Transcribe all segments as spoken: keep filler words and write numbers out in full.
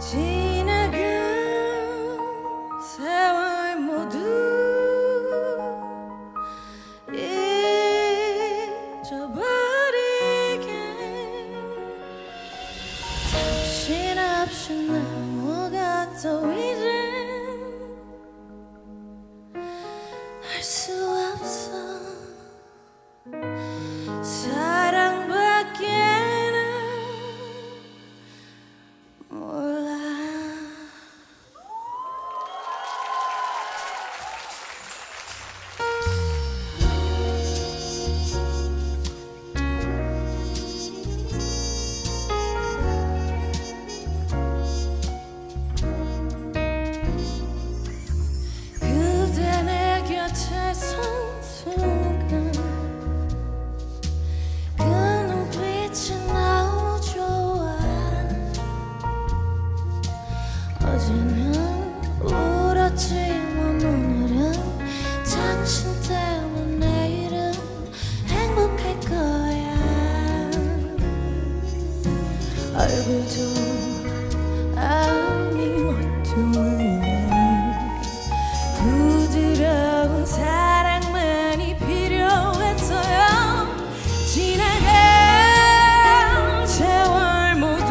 지나간 세월 모두 잊어버리게 당신 없이 나무가 또 이젠 할 수 없어 사랑밖에는 몰라. 그대 내 곁에 선 순간 그 눈빛이 너무 좋아. 어제는 울었지만 오늘은 당신 때문에 내일은 행복할 거야. 얼굴도 아니 멀뚱하니 부드러운 사랑만이 필요했어요. 지나간 세월 모두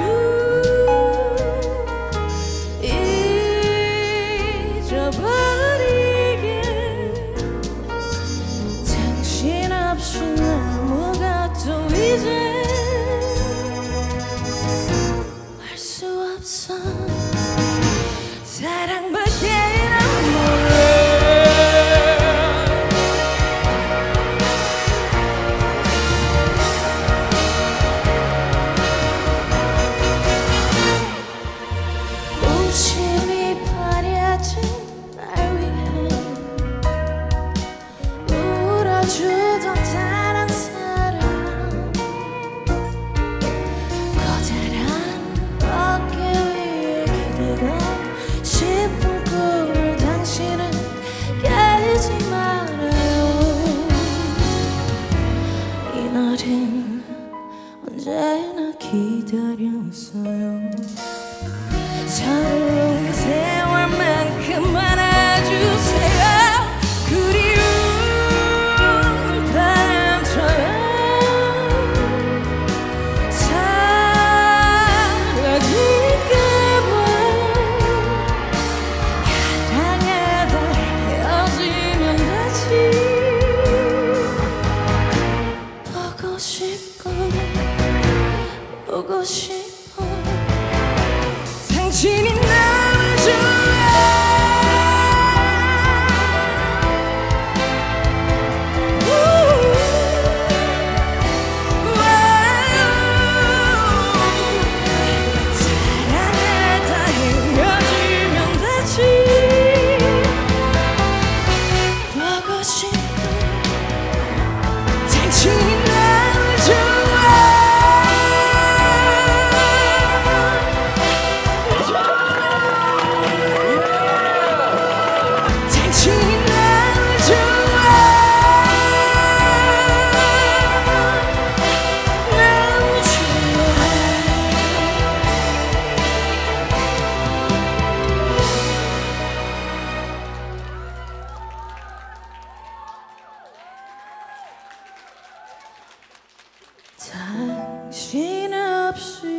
잊어버리게 당신 없이 나무가 또 이제 할 수 없어 사랑밖에는 몰라. 웃음이 버려진 날 위해 울어주던 다른 사람 커다란 어깨 위에 기대고 싶은 꿈을 당신은 깨지 말아요. 이 날은 언제나 기다렸어요. 서러운 세월만큼 안아주세요. 그리운 바람처럼 사라질까봐 향해도 헤어지면 다시 보고 싶고 보고 싶어. 당신이 나를 좋아해. 사랑하다 헤어지면 다시 보고 싶어. 당신이 나를 좋아해. 당신이 나를 좋아해. 너무 좋아해. 당신 없이